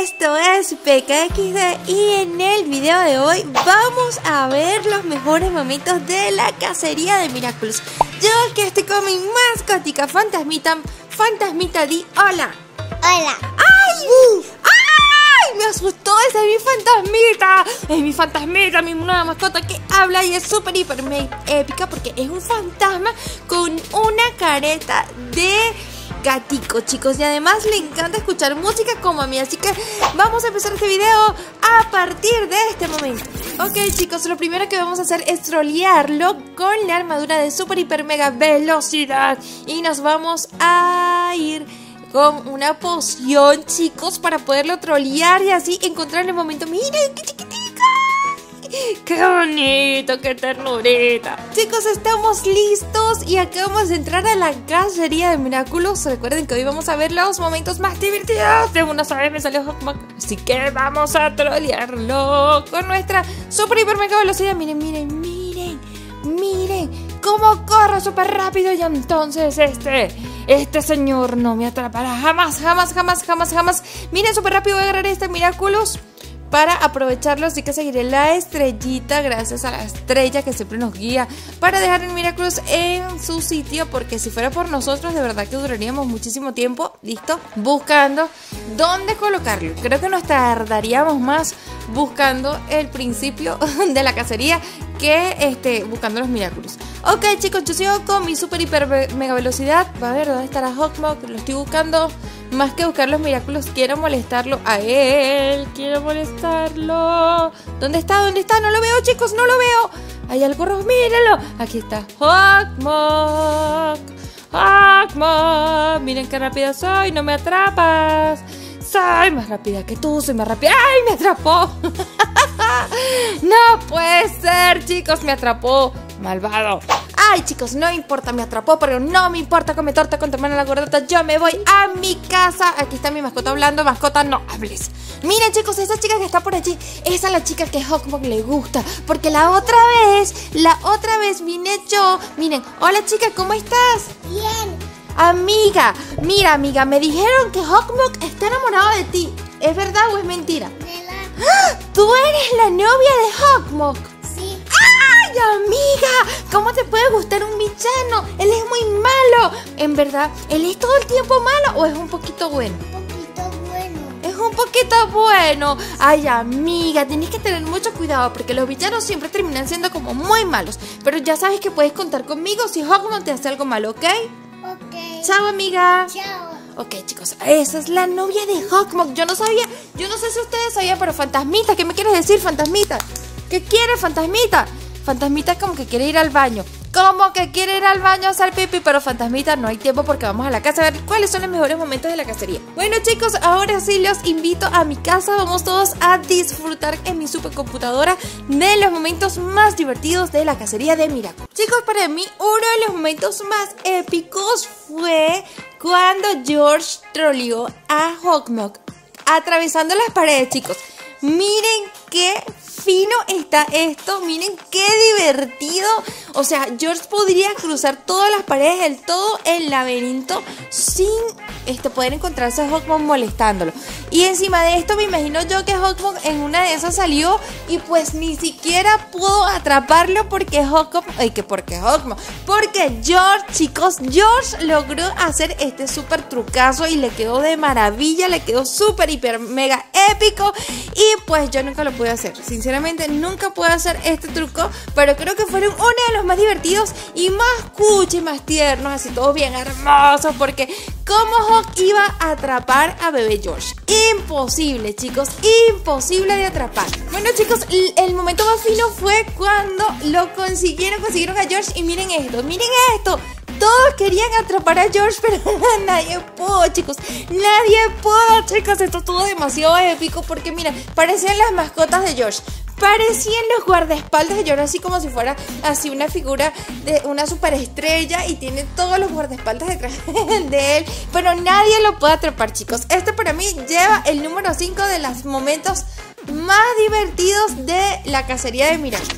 Esto es PKXD y en el video de hoy vamos a ver los mejores momentos de la cacería de Miraculous. Yo que estoy con mi mascotica Fantasmita. Fantasmita, di hola. Hola. ¡Ay! ¡Ay! Me asustó, esa es mi Fantasmita. Es mi Fantasmita, mi nueva mascota que habla y es súper hiper épica porque es un fantasma con una careta de gatico, chicos, y además le encanta escuchar música como a mí, así que vamos a empezar este video a partir de este momento. Ok, chicos, lo primero que vamos a hacer es trolearlo con la armadura de super hiper mega velocidad y nos vamos a ir con una poción, chicos, para poderlo trolear y así encontrar el momento. ¡Miren qué chiquitica! ¡Qué bonito! ¡Qué ternurita! Chicos, estamos listos y acabamos de entrar a la cacería de Miraculous. Recuerden que hoy vamos a ver los momentos más divertidos de una vez me salió Hawkmock, así que vamos a trolearlo con nuestra super hiper mega velocidad. Miren, miren, miren, miren cómo corre súper rápido. Y entonces este señor no me atrapará jamás, jamás, jamás, jamás, jamás. Miren, súper rápido voy a agarrar este Miraculous para aprovecharlo, así que seguiré la estrellita, gracias a la estrella que siempre nos guía, para dejar el Miraculous en su sitio, porque si fuera por nosotros, de verdad que duraríamos muchísimo tiempo, listo, buscando dónde colocarlo. Creo que nos tardaríamos más buscando el principio de la cacería que buscando los Miraculous. Ok, chicos, yo sigo con mi super hiper mega velocidad. Va a ver dónde estará Hawkmock, lo estoy buscando. Más que buscar los Miraculous, quiero molestarlo a él. Quiero molestarlo. ¿Dónde está? ¿Dónde está? No lo veo, chicos, no lo veo. Hay algo rojo, mírenlo. Aquí está Hawkmock. Hawkmock, miren qué rápida soy, no me atrapas. Soy más rápida que tú, soy más rápida. ¡Ay, me atrapó! No puede ser, chicos, me atrapó. Malvado. Ay, chicos, no importa, me atrapó, pero no me importa comer torta con tu hermana la gordota. Yo me voy a mi casa. Aquí está mi mascota hablando. Mascota, no hables. Miren, chicos, esa chica que está por allí, esa es la chica que Hawkmock le gusta, porque la otra vez vine yo. Miren, hola chica, ¿cómo estás? Bien. Amiga, mira, amiga, me dijeron que Hawkmock está enamorado de ti. ¿Es verdad o es mentira? ¡Ah! ¿Tú eres la novia de Hawkmock? Sí. ¡Ay, amiga! ¿Cómo te puede gustar un villano? Él es muy malo. En verdad, ¿él es todo el tiempo malo o es un poquito bueno? Un poquito bueno. Es un poquito bueno. Ay, amiga, tienes que tener mucho cuidado porque los villanos siempre terminan siendo como muy malos. Pero ya sabes que puedes contar conmigo si Hawkmock te hace algo malo, ¿ok? Ok. Chao, amiga. Chao. Ok, chicos, esa es la novia de Hawkmock. Yo no sabía, yo no sé si ustedes sabían, pero Fantasmita, ¿qué me quieres decir, Fantasmita? ¿Qué quiere, Fantasmita? Fantasmita como que quiere ir al baño. Como que quiere ir al baño a hacer pipí, pero Fantasmita, no hay tiempo porque vamos a la casa a ver cuáles son los mejores momentos de la cacería. Bueno, chicos, ahora sí los invito a mi casa. Vamos todos a disfrutar en mi supercomputadora de los momentos más divertidos de la cacería de Miraculous. Chicos, para mí uno de los momentos más épicos fue cuando George troleó a Hawkmock atravesando las paredes, chicos. Miren qué fino está esto, miren qué divertido. O sea, George podría cruzar todas las paredes del todo el laberinto sin poder encontrarse a Hawkmock molestándolo. Y encima de esto me imagino yo que Hawkmock en una de esas salió y pues ni siquiera pudo atraparlo porque porque George, chicos, George logró hacer este súper trucazo y le quedó de maravilla, le quedó súper hiper mega épico. Y pues yo nunca lo pude hacer, sinceramente nunca pude hacer este truco, pero creo que fueron uno de los más divertidos y más cuchi, más tiernos, así todos bien hermosos, porque ¿cómo Hawk iba a atrapar a bebé George? Imposible, chicos, imposible de atrapar. Bueno, chicos, el momento más fino fue cuando lo consiguieron a George. Y miren esto, todos querían atrapar a George, pero nadie pudo, chicos. Nadie pudo, chicos. Esto estuvo demasiado épico porque, mira, parecían las mascotas de George. Parecían los guardaespaldas de George, así como si fuera así una figura de una superestrella y tiene todos los guardaespaldas detrás de él. Pero nadie lo puede atrapar, chicos. Este para mí lleva el número 5 de los momentos más divertidos de la cacería de Miraculous.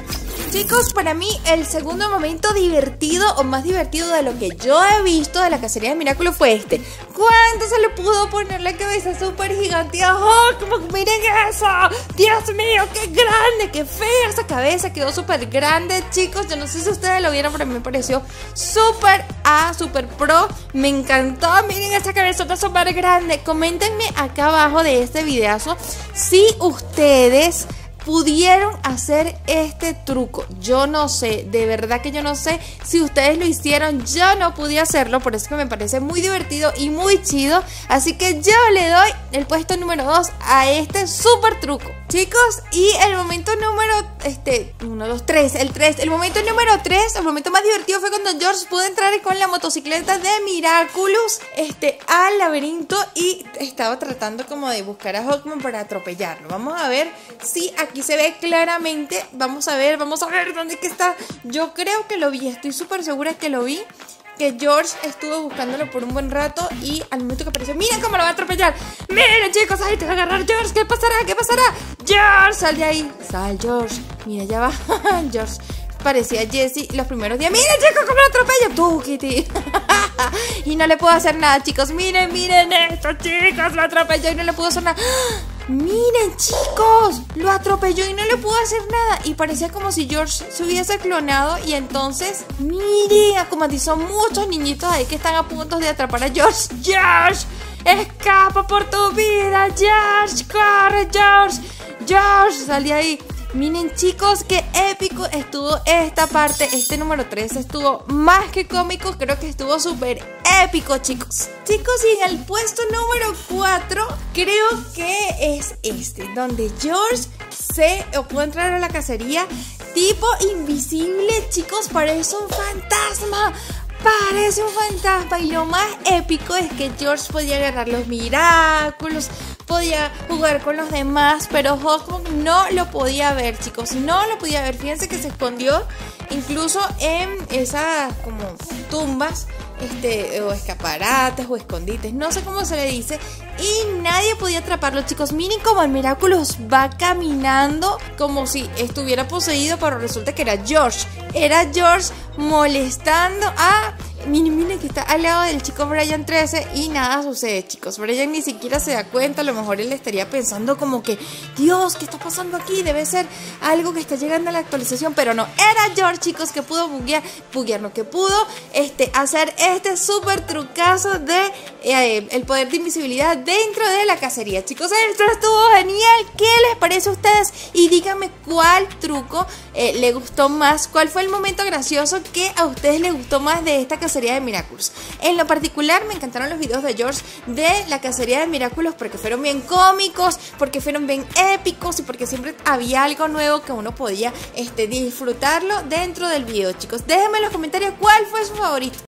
Chicos, para mí el segundo momento divertido o más divertido de lo que yo he visto de la cacería de Miraculous fue este. ¿Cuánto se le pudo poner la cabeza súper gigante a Hulk? Como, miren eso, Dios mío, qué grande, qué fea esa cabeza, quedó súper grande, chicos. Yo no sé si ustedes lo vieron, pero a mí me pareció súper súper pro. Me encantó, miren esa cabezota súper grande. Coméntenme acá abajo de este videazo si ustedes pudieron hacer este truco. Yo no sé, de verdad que yo no sé si ustedes lo hicieron. Yo no pude hacerlo, por eso que me parece muy divertido y muy chido. Así que yo le doy el puesto número 2 a este súper truco, chicos. Y el momento número 1, 2, 3, el momento número 3, el momento más divertido fue cuando George pudo entrar con la motocicleta de Miraculous al laberinto y estaba tratando como de buscar a Hawkman para atropellarlo. Vamos a ver si aquí se ve claramente. Vamos a ver dónde que está. Yo creo que lo vi, estoy súper segura que lo vi. Que George estuvo buscándolo por un buen rato y al momento que apareció, miren cómo lo va a atropellar. Miren, chicos, ahí te va a agarrar George. ¿Qué pasará? ¿Qué pasará? George, sal de ahí. Sal, George. Mira, ya va. George parecía Jesse los primeros días. Miren, chicos, cómo lo atropella. Tú, Kitty. Y no le puedo hacer nada, chicos. Miren esto, chicos. Lo atropelló y no le pudo hacer nada. Miren, chicos, lo atropelló y no le pudo hacer nada. Y parecía como si George se hubiese clonado. Y entonces, miren, acomatizó muchos niñitos ahí que están a punto de atrapar a George. George, escapa por tu vida. George, corre, George. George, sal de ahí. Miren, chicos, qué épico estuvo esta parte. Este número 3 estuvo más que cómico. Creo que estuvo súper épico, chicos. Chicos, y en el puesto número 4 creo que es donde George pudo entrar a la cacería tipo invisible. Chicos, parece un fantasma. Parece un fantasma. Y lo más épico es que George podía agarrar los Miraculous, podía jugar con los demás, pero Hawkman no lo podía ver, chicos. No lo podía ver. Fíjense que se escondió incluso en esas como tumbas, o escaparates o escondites, no sé cómo se le dice, y nadie podía atraparlo, chicos. Miren cómo el Miraculous va caminando como si estuviera poseído, pero resulta que era George. Era George molestando a... Miren que está al lado del chico Brian 13 y nada sucede, chicos. Brian ni siquiera se da cuenta. A lo mejor él estaría pensando como que, Dios, ¿qué está pasando aquí? Debe ser algo que está llegando a la actualización. Pero no, era George, chicos, que pudo que pudo hacer este súper trucazo de el poder de invisibilidad dentro de la cacería. Chicos, esto estuvo genial. ¿Qué les parece a ustedes? Y díganme cuál truco le gustó más. ¿Cuál fue el momento gracioso que a ustedes les gustó más de esta cacería de Miraculous? En lo particular me encantaron los videos de George de la cacería de Miraculous porque fueron bien cómicos, porque fueron bien épicos y porque siempre había algo nuevo que uno podía disfrutarlo dentro del video, chicos. Déjenme en los comentarios cuál fue su favorito.